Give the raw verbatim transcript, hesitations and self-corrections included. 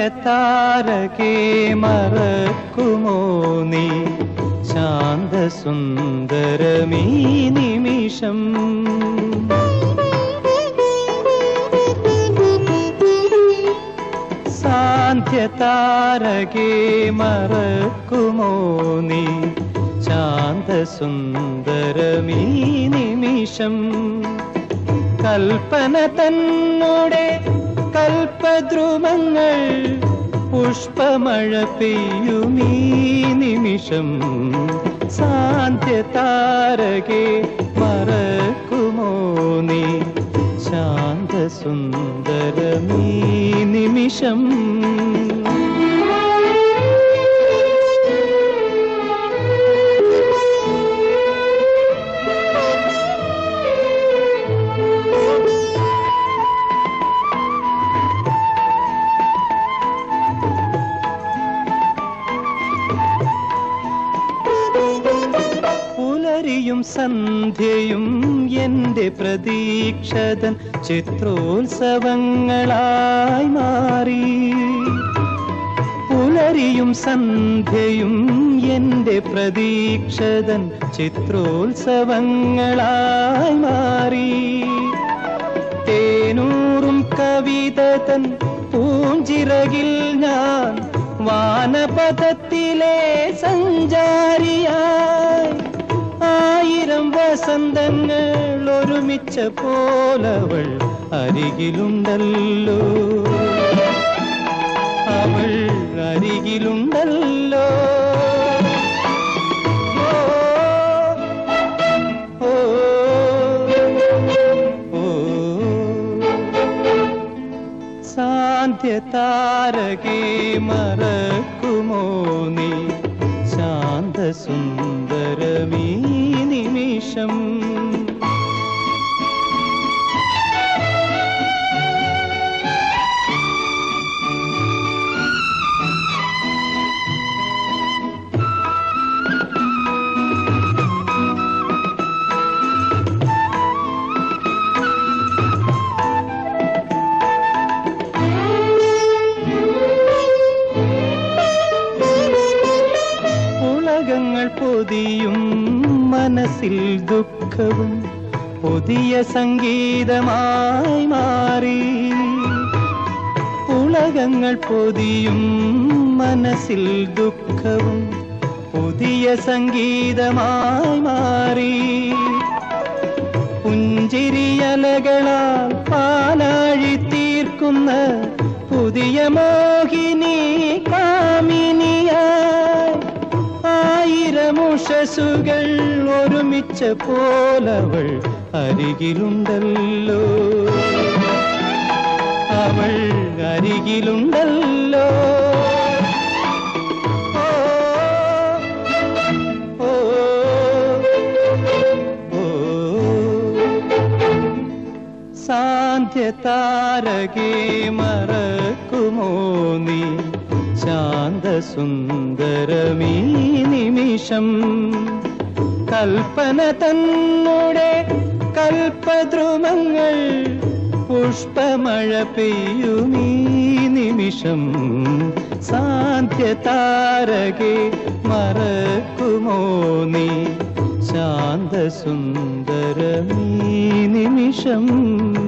സാന്ധ്യതാരകേ മറക്കുമോ നീ ശാന്തസുന്ദരമീ നിമിഷം? സാന്ധ്യതാരകേ മറക്കുമോ നീ ശാന്തസുന്ദരമീ നിമിഷം? കൽപ്പന തന്നോടെ കൽപ്പദ്രുമങ്ങൾ പുഷ്പമഴ പെയ്യുമീ നിമിഷം. സാന്ധ്യതാരകേ മറക്കുമോ നീ ശാന്തസുന്ദരമീ നിമിഷം? പുലരിയും സന്ധ്യയും എന്റെ പ്രതീക്ഷതൻ ചിത്രോത്സവങ്ങളായി മാറി. പുലരിയും സന്ധ്യയും എന്റെ പ്രതീക്ഷതൻ ചിത്രോത്സവങ്ങളായി മാറി. തേനൂറും കവിതതൻ പൂഞ്ചിറകിൽ ഞാൻ വാനപഥത്തിലെ സഞ്ചാരിയായി. ആയിരം വസന്തങ്ങൾ ഒരുമിച്ച പോലവൾ അരികിലുണ്ടല്ലോ, അവൾ അരികിലുണ്ടല്ലോ. ഓ, ഓ, സാന്ധ്യതാരകേ മറക്കുമോ നീ ശാന്തസുന്ദരമീ നിമിഷം? പൊതിയും മനസ്സിൽ ദുഃഖവും പുതിയ സംഗീതമായി മാറി. ഉലകങ്ങൾ പൊതിയും മനസ്സിൽ ദുഃഖവും പുതിയ സംഗീതമായി മാറി. പുഞ്ചിരിയലകളാൽ പാലാഴി തീർക്കുന്ന പുതിയ മോഹിനി കാമിനിയായി. ആയിരമുഷസുകൾ ഒരുമിച്ച പോലവൾ അരികിലുണ്ടല്ലോ, അവൾ അരികിലുണ്ടല്ലോ. ഓ, ഓ, ഓ, സാന്ധ്യതാരകേ മറക്കുമോ നീ ശാന്തസുന്ദരമീ നിമിഷം? കൽപ്പന തന്നോടെ കൽപ്പദ്രുമങ്ങൾ പുഷ്പമഴ പെയ്യുമീ നിമിഷം. സാന്ധ്യതാരകേ മറക്കുമോ നീ ശാന്തസുന്ദരമീ നിമിഷം?